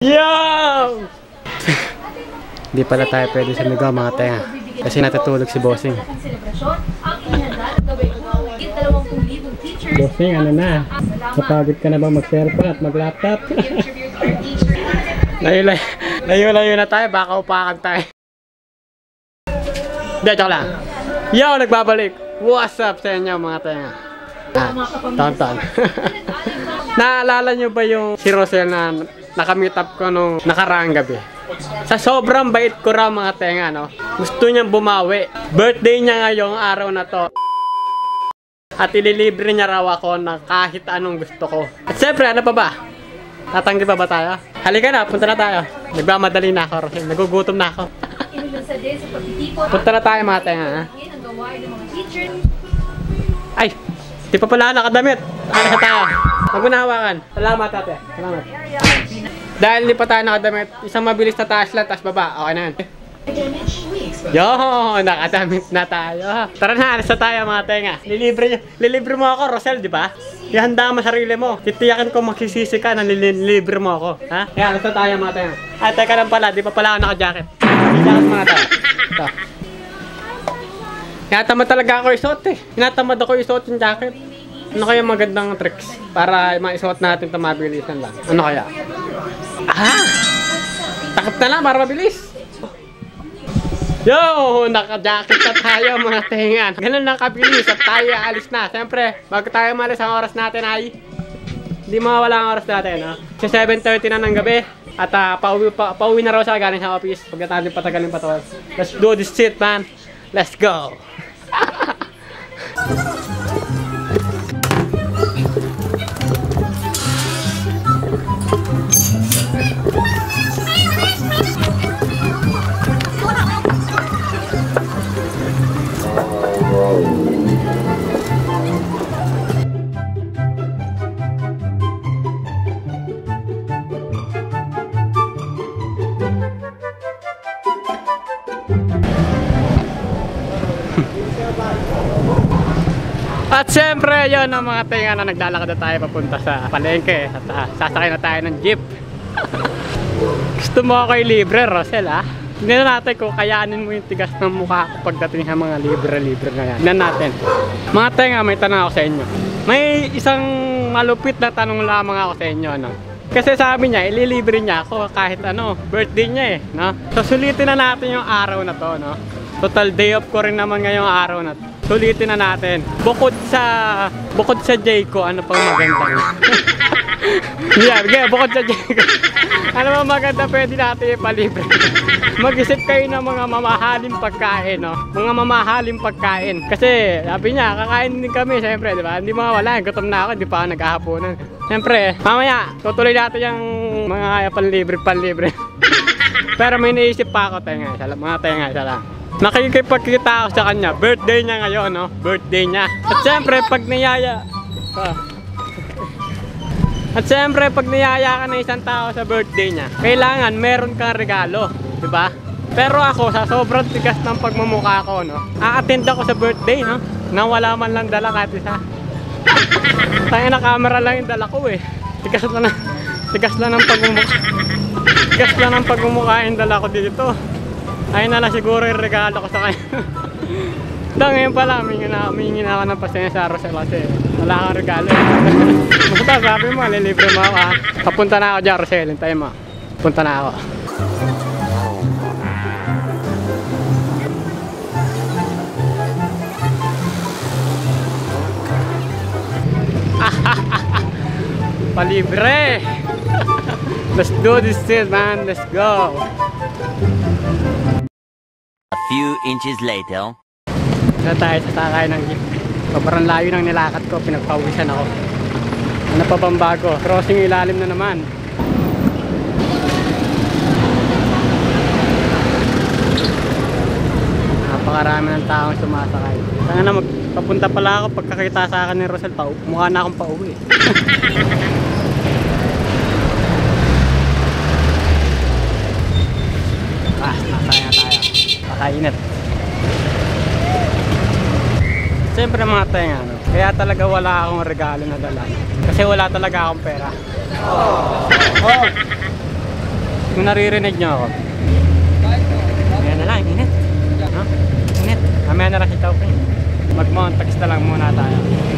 Yo! Hindi pala tayo pwede sa ligaw mga tenga. Kasi natutulog si Bossing. Bossing, ano na? Napagod ka na ba mag-cellphone at mag-laptop? Layo na tayo, baka upakan tayo. Hindi, joke lang. Yo, nagbabalik. What's up sa inyo mga tenga? Taon-taon. Naalala nyo ba yung si Rosel na nakamit up ko nung nakaraang gabi? Sa sobrang bait ko raw mga tenga, no? Gusto niyang bumawi. Birthday niya ngayong araw na to. At ililibre niya raw ako ng kahit anong gusto ko. At siyempre, ano pa ba? Tatanggi pa ba tayo? Halika na, punta na tayo. Nagmamadali na ako, Rosel. Nagugutom na ako. Punta na tayo mga tenga, ha? Ay! Di pa pala nakadamit. Ano tayo? Huwag mo na hawakan. Salamat ate. Salamat. Dahil di pa tayo nakadamit, isang mabilis na taas lang, taas baba. Okay na yan. Yo! Nakadamit na tayo. Tara na, alis na tayo mga tenga. Lilibre mo ako, Rosel, di ba? Ihanda mo sarili mo. Titiyakin ko magsisisi ka na lilibre mo ako. Ha? Kaya alis na tayo mga tenga. Ay, teka lang pala, di pa pala ako naka-jacket. Jacket mga tayo. Ito. Tinatamad talaga ako isuot eh. Tinatamad ako isuot yung jacket. Ano kaya magandang tricks para maisuot natin ito mabilisan lang? Ano kaya? Ah! Takot na lang para mabilis. Yo! Naka-jacket na tayo mga tengan. Ganun lang kabilis at tayo alis na. Siyempre, bago tayo malis ang oras natin ay hindi mawala ang oras natin. No? Kasi 7:30 na ng gabi. At pauwi na raw siya galing sa office. Pag natin patagalin pa to. Let's do this shit, man. Let's go! At siyempre, yun ang mga tenga na naglalakad na tayo papunta sa palengke. At sasakay na tayo ng jeep. Gusto mo ako libre, Rosel, ha? Hindi na natin kung kayanin mo yung tigas ng mukha ko pagdating sa mga libre-libre na yan. Hindi natin. Mga tenga, may tanong ako sa inyo. May isang malupit na tanong lamang ako sa inyo, no? Kasi sabi niya, ililibre niya ako kahit ano, birthday niya eh, no? So sulitin na natin yung araw na to, no? Total day off ko rin naman ngayong araw na to. Sulitin na natin. Bukod sa Jayco, ano pang maganda? Yeah, bukod sa Jayco. Ano pang maganda pwede natin ipalibre? Mag-isip kayo ng mga mamahaling pagkain, no? Mga mamahaling pagkain. Kasi, sabi niya, kakain din kami, siyempre, di ba? Hindi mawala, gutom na ako, di pa ako naghahaponan. Siyempre, mamaya, tutuloy natin yung mga panlibre. Pero may naisip pa ako, mga tenga, isa lang. Nakikipagkita ako sa kanya, birthday niya ngayon, no? Birthday niya. At siyempre, pag niyaya ka ng isang tao sa birthday niya, kailangan meron kang regalo, di ba? Pero ako, sa sobrang tigas ng pagmumukha ko, no? A-attend ako sa birthday, no? Na wala man lang dala kahit isa. Tayo na camera lang yung dala ko, eh. Tigas lang ng pagmumukha. Tigas lang ng pagmumukha yung dala ko dito. Ayun na lang siguro yung regalo ko sa kanya. Ngayon pala, humingi na ako ng pasensya sa Rosel kasi wala kang regalo. Basta sabi mo, lilibre mo ako, ha. Papunta na ako dyan, Rosel. Hintayin mo. Punta na ako. Palibre! Let's do this shit, man. Let's go! A few inches later. Na tayo sa sakay ng jeep. Sobrang layo ng nilakad ko, pinagpawisan ako. Ano pa bang bago? Crossing ilalim na naman. Napakarami ng taong sumasakay. Sana na magpapunta pala ako pagkakita sa akin ni Rosel, mukha na akong pauwi. Nasaya tayo. Pakainit. Siyempre mga tenga, no? Kaya talaga wala akong regalo na dala. Kasi wala talaga akong pera. Kung naririnig nyo ako. Ayan na lang, init. No? Init. Mamaya na lang si Chowking. Mag-montags na lang muna tayo.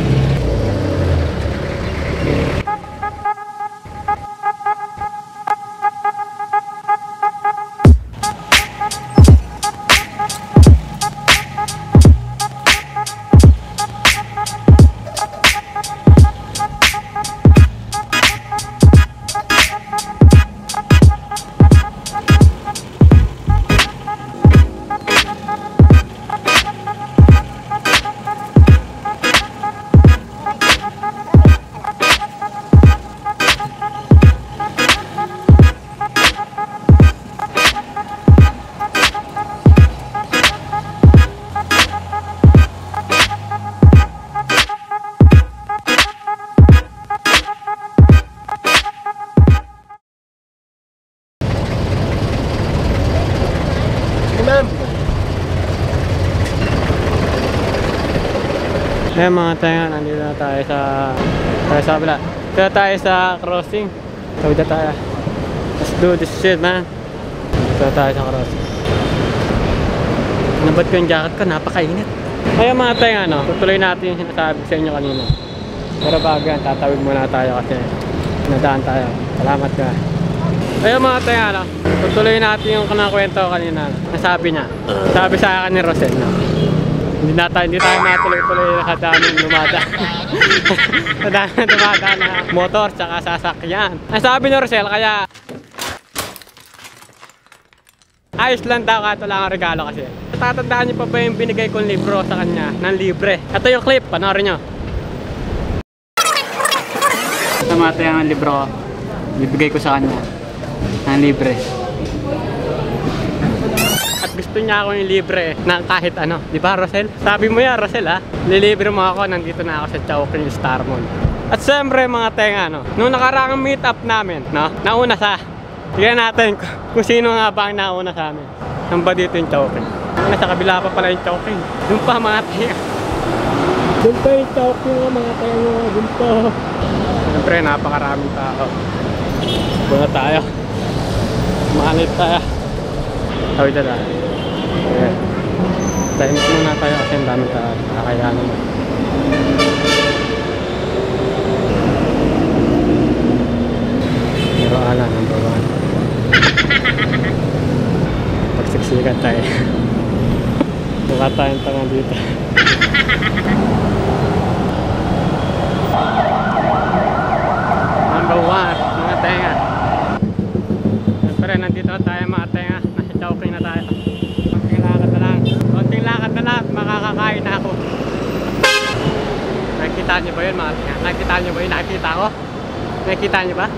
Eh mga tenga, nandito na tayo sa kabila. Dito tayo sa crossing. Tawid na tayo. Let's do this shit, man. Dito tayo sa crossing. Nabad ko yung jacket ko, napakainit. Kaya mga tenga, no, tutuloy natin yung sinasabi sa inyo kanina. Pero bago yan, tatawid muna tayo kasi nadaan tayo. Salamat ka. Kaya mga tenga, no, tutuloy natin yung kanakwento kanina. Nasabi niya. Sabi sa akin ni Rosel, no. Hindi tayo matuloy-tuloy sa daming dumadaan. Sa daming dumadaan na motor tsaka sasakyan. Ang sabi ni Rosel, kaya ayos lang daw, kato lang ang regalo kasi. Tatandaan niyo pa ba yung binigay kong libro sa kanya ng libre? Ito yung clip, panoorin nyo. Tamata yung libro ko, bibigay ko sa kanya ng libre. At gusto niya ako yung libre ng kahit ano. Di ba, Rosel? Sabi mo yan, Rosel, ha? Lilibre mo ako, nandito na ako sa Chowking Star Mall. At siyempre, mga tenga, no? Nung nakaraang meet up namin, no? Nauna sa... Tignan natin kung sino nga ba ang nauna sa amin. Saan ba dito yung Chowking? Nasa kabila pa pala yung Chowking. Doon pa, mga tenga. Doon pa yung Chowking, mga tenga. Doon pa. Siyempre, napakaraming tao. Buna tayo. Malit tayo. Tawid na tayo. Okay. Tahimik muna tayo kasi ang daming tayo. Nakakayanan mo. Pero ala, number 1. Pagsiksikan tayo. Mukha tayong tangan dito. Number 1, mga tenga. Siyempre, nandito na tayo mga tenga. Nasa Chowking na tayo. Konting lakad na lang. Konting lakad na lang. Makakakain na ako. Nakikita nyo ba yun mga tenga? Nakikita nyo ba yun? Nakikita ko? Nakikita nyo ba?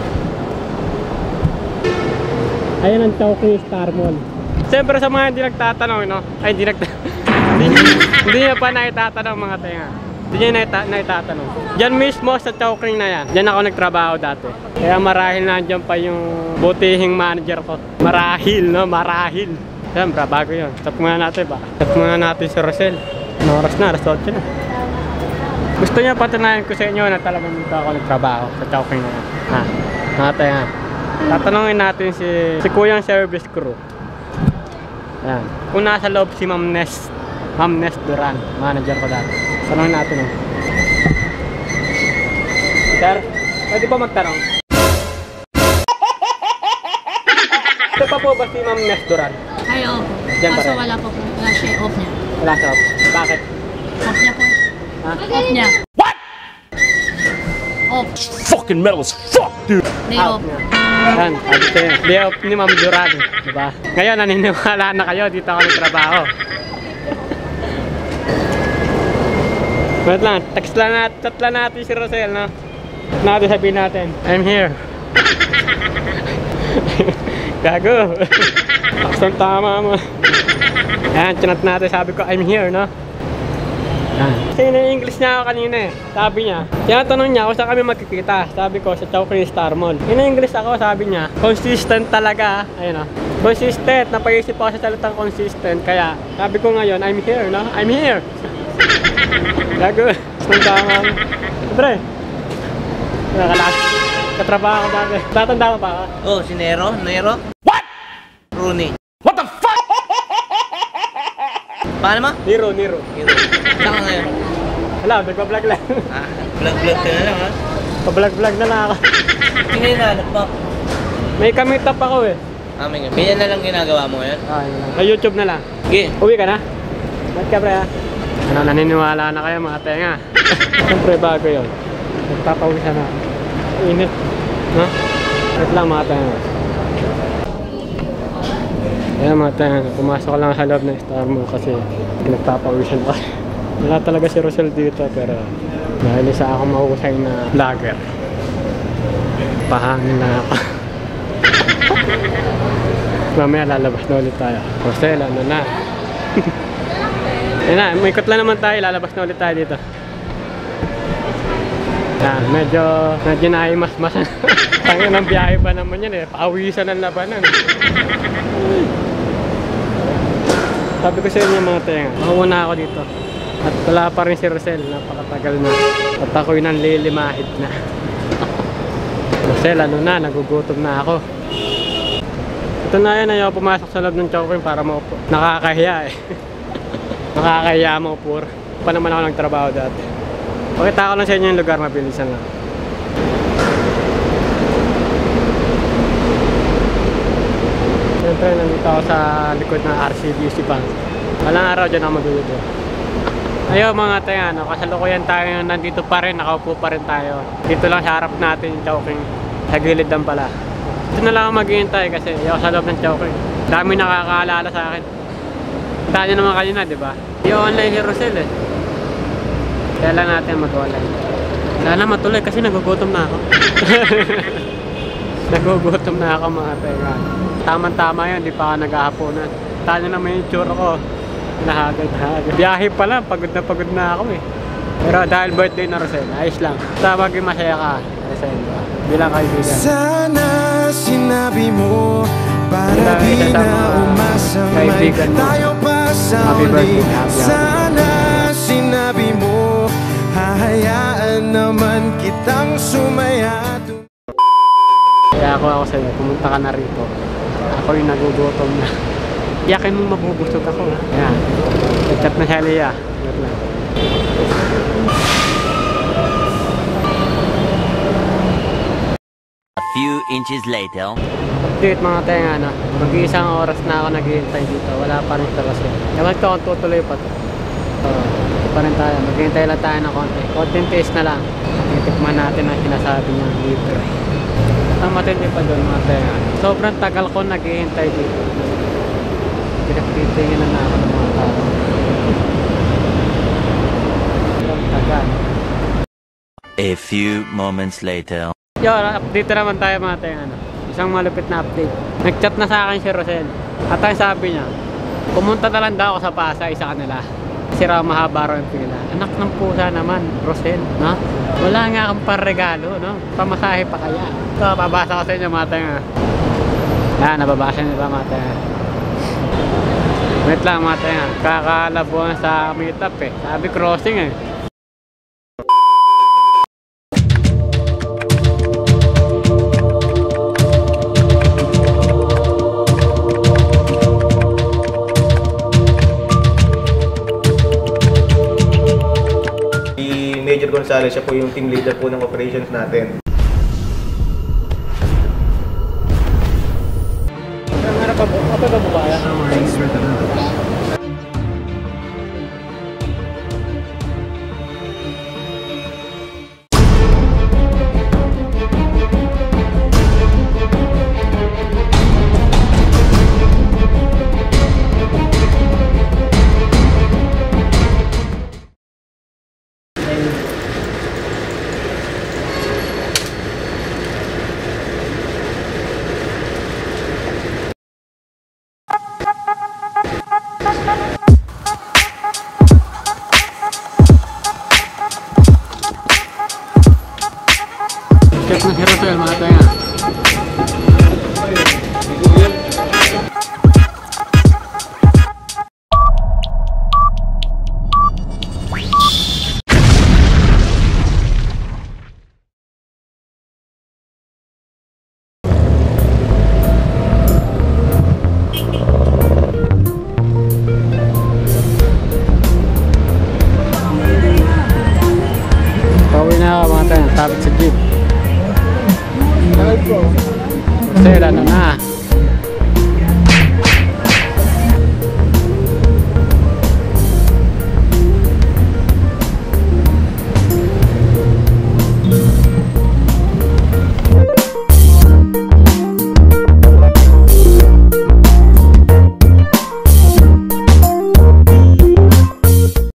Ayan ang Chowking Star Mall. Siyempre sa mga hindi nagtatanong, no? Ay, hindi nyo pa naitatanong mga tenga. Hindi nyo naitatanong. Diyan mismo sa Chowking na yan. Diyan ako nagtrabaho dati. Kaya marahil nandiyan pa yung butihing manager ko. Marahil, no? Marahil. Siyempre, bago yun. Stop muna natin ba? Stop muna natin si Rosel. Ano oras na? Alas 8 na. Gusto niya patunayan ko sa inyo na talagang dito ako nagtrabaho sa Chowking na yan. Ha? Mga tenga. Tatanungin natin si Kuyang Service Crew. Ayan. Kung nasa loob si Ma'am Ness Duran, manager ko dati. Tanungin natin eh. Sir, pwede pa magtanong? Ito pa po ba si Ma'am Ness Duran? Ay, opo. Diyan pa Kaso rin? wala pa po. Wala siya, off niya. Wala sa off. Bakit? Off niya po. Ha? Off niya. What? Off. Fucking metal as fuck, dude. Day off. Yan, sabi ko yun. Day off ni Ma'am Duran. Diba? Ngayon, naniniwala na kayo. Dito ako nagtrabaho. Wait lang, text lang natin, chat lang natin si Rosel, no? Natin sabihin natin, I'm here. Gago. Aksong tama mo. Ayan, chinat natin, sabi ko, I'm here, no? Ayan. Kasi in-English niya ako kanina eh. Sabi niya, tinatanong niya kung saan kami magkikita. Sabi ko, sa Chowking Star Mall. In-English ako, sabi niya, consistent talaga. Ayun, no? Consistent, napaisip ako sa salitang consistent. Kaya, sabi ko ngayon, I'm here, no? I'm here. Gago. Aksong tama mo. Siyempre, nakalas. Katrabaho ko dati. Tatanda mo pa ka? Oh, si Nero? Nero? What? Rooney. What the fuck? Paano mo? Nero. Nero. Saan ka ngayon? Wala, nagpa-vlog lang. Ah, vlog-vlog ka na lang ha? Pa-vlog na lang ako. Sino yung nahanap mo? May kamit up ako eh. Ah, may ganyan na lang ginagawa mo ngayon? Sa YouTube na lang. Sige. Uwi ka na? Ba't ka pre ha? Ano, naniniwala na kayo mga tenga? Siyempre bago yun. Nagpapawisan na. Init. No? Wait lang mga tenga. Ayan mga tenga, pumasok ka lang sa loob ng Star Mo kasi nagpapawisan pa. Wala talaga si Rosel dito pero dahil isa akong mahusay na vlogger. Pahangin na ako. Mamaya lalabas na ulit tayo. Rosel, ano na? Ayun na, may ikot lang naman tayo. Lalabas na ulit tayo dito. Yan, medyo naimas-masan. Tangin ng biyahe pa naman yan eh. Paawisan ng labanan. Sabi ko sa inyo mga tenga, mauna ako dito. At wala pa rin si Rosel, napakatagal na. At ako'y nanlilimahid na. Rosel, ano na, nagugutom na ako. Ito na yan, ayaw pumasok sa loob ng Chowking para maupo. Nakakahiya eh. Nakakahiya maupur. Pa naman ako nagtrabaho dati. Pakita ko lang sa inyo yung lugar, mabilisan lang. Siyempre, nandito ako sa likod ng RCBC Bank. Walang araw dyan ako magluluto. Ayun mga tayo, no, kasalukuyan tayo nandito pa rin, nakaupo pa rin tayo. Dito lang sa harap natin yung Chowking. Sa gilid lang pala. Dito na lang ako maghihintay kasi ayaw sa loob ng Chowking. Dami nakakaalala sa akin. Tanya nyo naman kanina, di ba? Yung online si Rosel eh. Kaya lang natin mag-online. Wala na matuloy kasi nagugutom na ako. Nagugutom na ako mga tayo. Tama-tama yun, di pa ako naghahaponan. Tanya naman yung tsura ko. Nahagad-hagad. Biyahe pa lang, pagod na ako eh. Pero dahil birthday na Rosel, ayos lang. Basta maging masaya ka, Rosel. Bilang kaibigan. Sana sinabi mo para di na umasa may tayo pa sa uli. Sana sinabi mo hahayaan naman kitang sumaya. Kaya ako sa'yo, pumunta ka na rito. Ako yung nagugutom na. Iyakin mo mabubusog ako ha. Ayan. Chat na siya Leah. Wait lang. A few inches later. Update mga tenga na. Mag-iisang oras na ako naghihintay dito. Wala pa rin sa kasi. Ewan ko kung tutuloy pa to. Ito pa rin tayo. Maghihintay lang tayo ng konti. Content taste na lang. Titikman natin ang sinasabi niyang libre. Ang matindi pa doon mga tenga. Sobrang tagal ko naghihintay dito. Pinagtitingin na ako ng mga tao. Sobrang tagal. A few moments later. Yo, update naman tayo mga tenga. Isang malupit na update. Nag-chat na sa akin si Rosel. At ang sabi niya, pumunta na lang daw ako sa Pasay sa kanila. Kasi raw mahaba raw yung pila. Anak ng pusa naman, Rosel, no? Wala nga akong parregalo, no? Pamasahe pa kaya. Ito, babasa ko sa inyo mga tenga. Yan, nababasa niyo ba mga tenga? Wait lang mga tenga. Kakalabuan sa meetup eh. Sabi crossing eh. Major Gonzales, siya po yung team leader po ng operations natin. Meron pa po? Apa ba bubaya? Tapos sa jeep. Marcel, ano na?